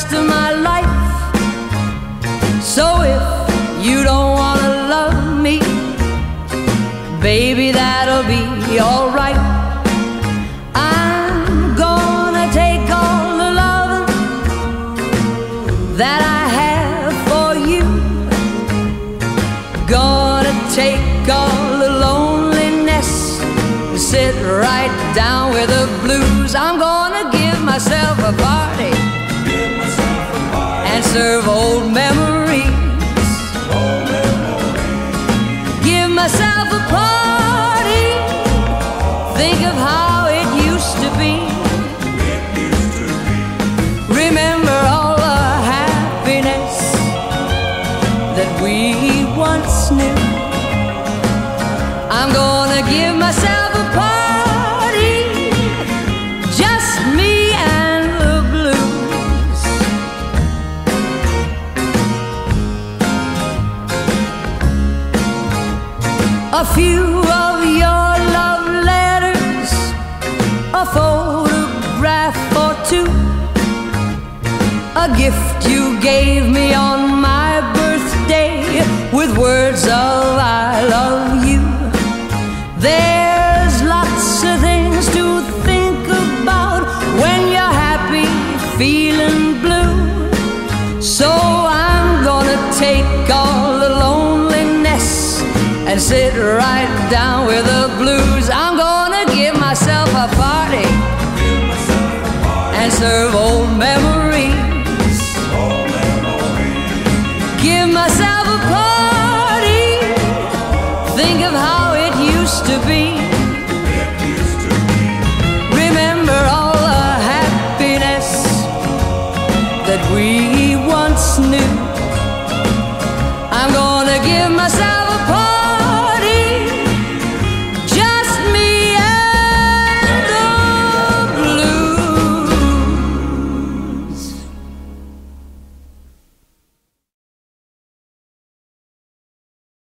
rest of my life. So if you don't wanna love me, baby, that'll be alright. I'm gonna take all the love that I have for you. Gonna take all the loneliness, sit right down with the blues. I'm gonna give myself a party and serve old memories. Give myself a party, think of how it used to be. Remember all the happiness that we once knew. I'm gonna give myself a party, just me and the blues. A few of your love letters, a photograph or two, a gift you gave me on my birthday with words of I love you. There's lots of things to think about when you're happy, feeling blue. So I'm gonna take all the loneliness and sit right down with the blues. I'm gonna give myself a party and serve old memories.